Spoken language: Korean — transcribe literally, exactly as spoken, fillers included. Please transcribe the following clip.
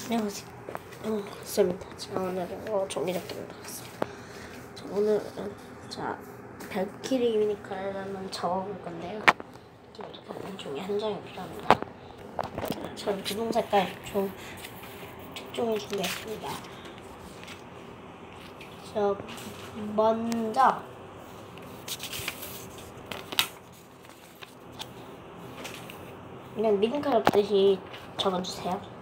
안녕하세요. 어, 쌤입니다. 자, 오늘은 어, 종이접기를 나갔습니다. 자, 오늘은 자 발키리 미니카라는 적어볼 건데요. 이렇게 종이 한 장이 필요합니다. 저는 분홍 색깔 종 특종을 준비했습니다. 자, 먼저 그냥 미니카라 뜻이 적어주세요.